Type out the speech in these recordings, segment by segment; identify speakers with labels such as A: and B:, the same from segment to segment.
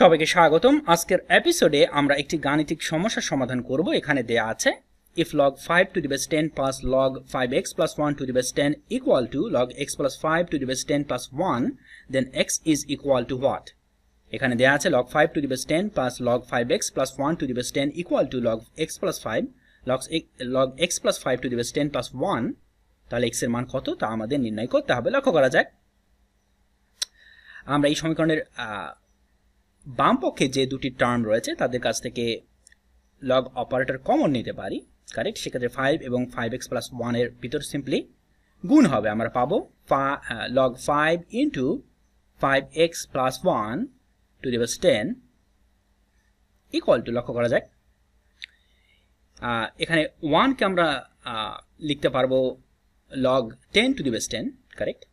A: সবাইকে স্বাগতম। আজকের এপিসোডে আমরা একটি গাণিতিক সমস্যার সমাধান করব। এখানে দেয়া আছে if log 5 to the base 10 plus log 5x plus 1 to the base 10 equal to log x plus 5 to the base 10 plus 1, then x is equal to what? এখানে দেয়া আছে log 5 to the base 10 plus log 5x plus 1 to the base 10 equal to log x plus 5 log x plus 5 to the base 10 plus 1। তাহলে x এর মান কত তা আমাদের নির্ণয় করতে হবে। লক্ষ্য করা যাক, আমরা এই সমীকরণের বাম পক্ষে যে দুটি টার্ম রয়েছে তাদের কাছ থেকে লগ অপারেটর কমন নিতে পারি, কারেক্ট। সেক্ষেত্রে 5 এবং 5x প্লাস 1 এর ভিতর সিম্পলি গুণ হবে, আমরা পাবো log 5 into 5x plus 1 to the base 10 equal to, লক্ষ্য করা যাক এখানে 1 কে আমরা লিখতে পারবো log 10 to the base 10, correct.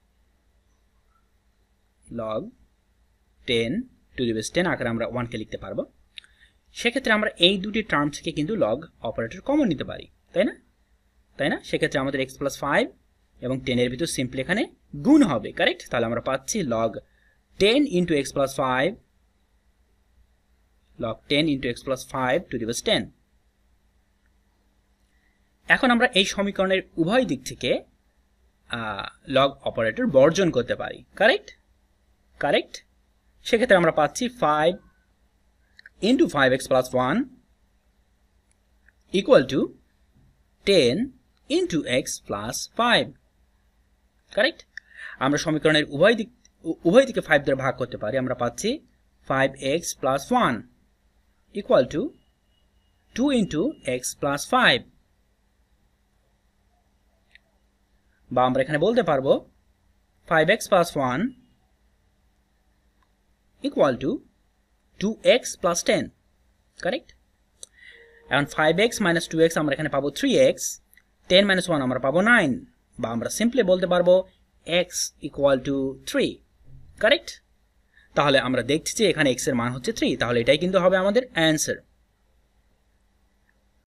A: log 10 to the base 10 আকারে আমরা 1 কে লিখতে পারবো। সেক্ষেত্রে আমরা এই দুটি টার্ম থেকে কিন্তু লগ অপারেটর কমন নিতে পারি, তাই না? সেক্ষেত্রে আমাদের x প্লাস 5 এবং 10 এর ভিতর সিম্পলি এখানে গুণ হবে, কারেক্ট। তাহলে আমরা পাচ্ছি log 10 into x plus 5 log 10 into x plus 5 to the base 10। এখন আমরা এই সমীকরণের উভয় দিক থেকে লগ অপারেটর বর্জন করতে পারি, কারেক্ট। সেক্ষেত্রে আমরা পাচ্ছি 5 into 5x plus 1 equal to 10 into x plus 5, correct. আমরা সমীকরণের উভয় দিকে 5 দ্বারা ভাগ করতে পারি, আমরা পাচ্ছি 5x plus 1 equal to 2 into x plus 5, বা আমরা এখানে বলতে পারবো 5x plus 1 equal to 2x plus 10, correct. এখন 5x minus 2x আমরা এখানে পাবো 3x, 10 minus 1 আমরা পাবো 9, বা আমরা সিম্পলি বলতে পারবো x equal to 3, কারেক্ট। তাহলে আমরা দেখছি যে এখানে x এর মান হচ্ছে 3, তাহলে এটাই কিন্তু হবে আমাদের অ্যান্সার।